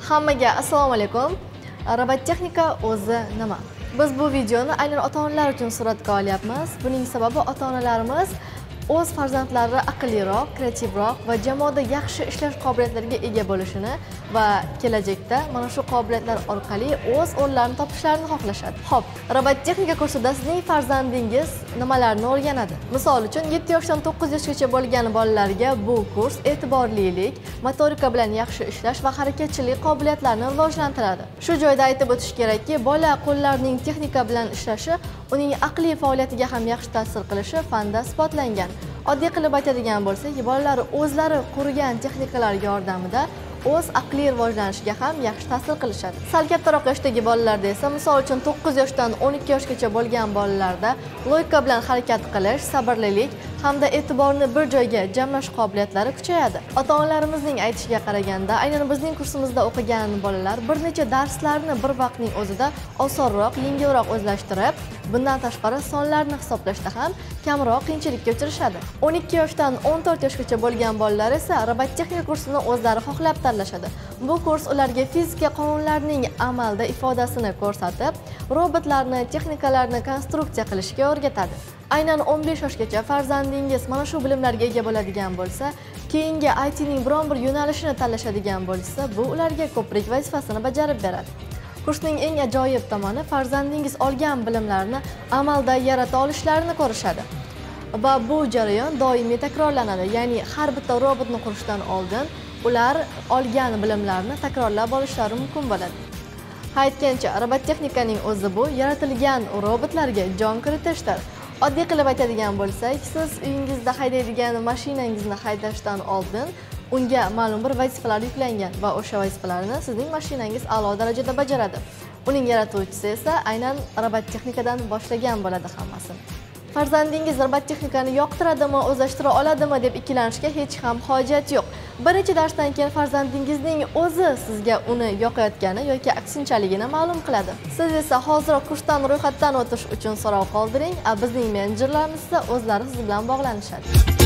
Hammaga assalomu alaykum. Robototexnika o'zi nima? Biz bu videoni aynan ota-onalar uchun suratga olyapmiz. Buning sababi ota-onalarimiz o'z farzandlari aqlliroq, kreativroq va jamoada yaxshi ishlash qobiliyatlariga ega bo'lishini va kelajakda mana shu qobiliyatlar orqali o'z o'rnlarini topishlarini xohlashadi. Xo'p, robototexnika kursida sizning farzandingiz nimalarni o'rganadi? Misol uchun 7 yoshdan 9 yoshgacha bo'lgan bolalarga bu kurs e'tiborlilik, motorika bilan yaxshi ishlash va harakatchilik qobiliyatlarini rivojlantiradi. Shu joyda aytib o'tish kerakki, bola qo'llarining texnika bilan ishlashi uning aqliy faoliyatiga ham yaxshi ta'sir qilishi fanda isbotlangan. Oddiy qilib aytadigan bo'lsak, bolalar o'zlari qurgan texnikalar yordamida o'z aqliy rivojlanishiga ham yaxshi ta'sir qilishadi. Sal kattaroq yoshdagi bolalarda esa, misol uchun 9 yoshdan 12 yoshgacha bo'lgan bolalarda logika bilan harakat qilish, sabrlilik hamda e'tiborni bir joyga jamlash qobiliyatlari kuchayadi. Ota-onalarimizning aytishiga qaraganda, aynan bizning kursimizda o'qigan bolalar bir necha darslarni bir vaqtning o'zida osonroq, yengilroq o'zlashtirib, bundan tashqari sonlarni hisoblashda ham kamroq qiyinchilikka uchrashadi. 12 yoshdan 14 yoshgacha bo'lgan bolalar esa robototexnika kursini o'zlari xohlab tanlashadi. Bu kurs ularga fizika qonunlarining amalda ifodasini ko'rsatib, robotlarni, texnikalarni konstruksiya qilishga o'rgatadi. Aynan 15 yoshgacha farzandingiz mana shu bilimlarga ega bo'ladigan bo'lsa, keyingi ITning biron bir yo'nalishini tanlashadigan bo'lsa, bu ularga ko'prik vazifasini bajarib beradi. Kursning eng ajoyib tomoni farzandingiz olgan bilimlarni amalda yarata olishlarini ko'rishadi. Va bu jarayon doimiy takrorlanadi. Ya'ni har bitta robotni qurishdan oldin ular olgan bilimlarni takrorlab olishlari mumkin bo'ladi. Aytgancha, robototexnikaning o'zi bu yaratilgan robotlarga jon kiritishdir. Oddiy qilib aytadigan bo'lsak, siz uyingizda haydaydigan mashinangizni haydashdan oldin unga ma'lum bir vazifalar yuklangan va o'sha vazifalarni sizning mashinangiz a'lo darajada bajaradi. Uning yaratuvchisi esa aynan robototexnikadan boshlagan bo'ladi hammasini. Farzandingiz robototexnikani yoqtiradimi, o'zlashtira oladimi deb ikkilanishga hech ham hojat yo'q. Bir necha darsdan keyin farzandingizning o'zi sizga uni yoqayotgani yoki aksinchaligini ma'lum qiladi. Siz esa hozir kursdan ro'yxatdan o'tish uchun so'rov qoldiring, bizning menejerlarimiz esa o'zlari siz bilan bog'lanishadi.